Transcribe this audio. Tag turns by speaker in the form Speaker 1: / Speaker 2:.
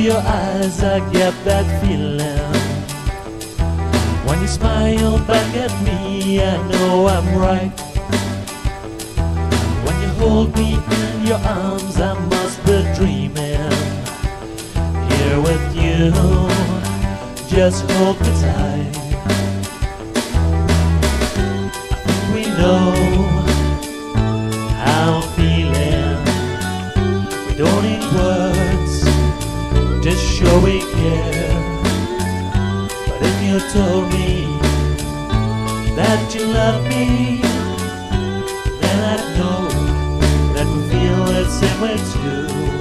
Speaker 1: your eyes, I get that feeling. When you smile back at me, I know I'm right. When you hold me in your arms, I must be dreaming. Here with you, just hold me tight. We know how I'm feeling. We don't need words, just show we care. But if you told me that you love me, then I'd know that we feel the same way too.